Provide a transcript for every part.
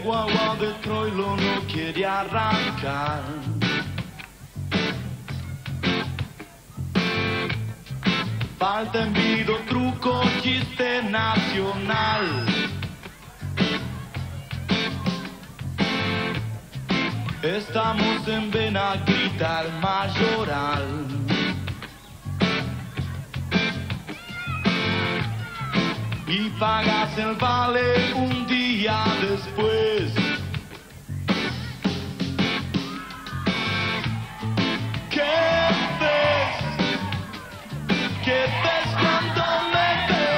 guagua de Troilo no quiere arrancar. Falta envido, truco, chiste nacional. Estamos en Benaguita, el Mayoral. Y pagas el vale un día después. ¿Qué ves? ¿Qué ves cuando me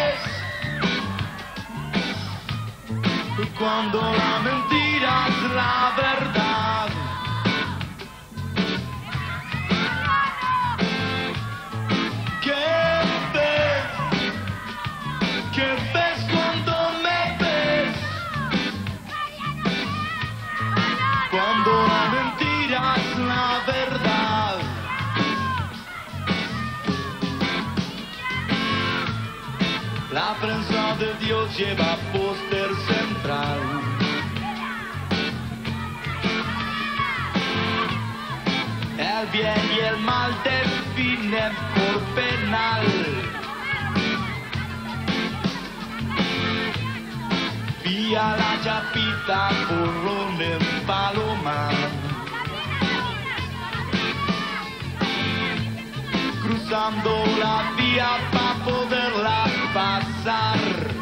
ves? Cuando la mentira es la verdad. ¿Qué ves? ¿Qué ves cuando me ves? Cuando la mentira es la verdad. La prensa de Dios lleva póster central. El bien y el mal definen por penal. Vía la chapita, porrón en Palomar. Cruzando la vía para poderla pasar.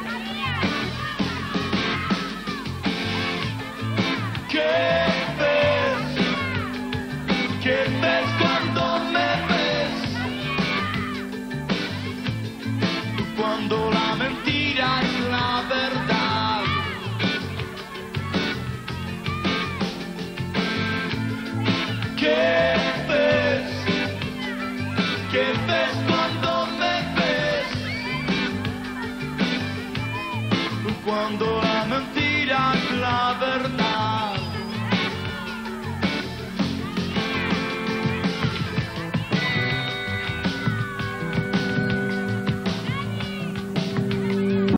¿Qué ves? ¿Qué ves cuando me ves? Cuando la mentira es la verdad. ¿Qué ves? ¿Qué ves cuando me ves? Cuando la mentira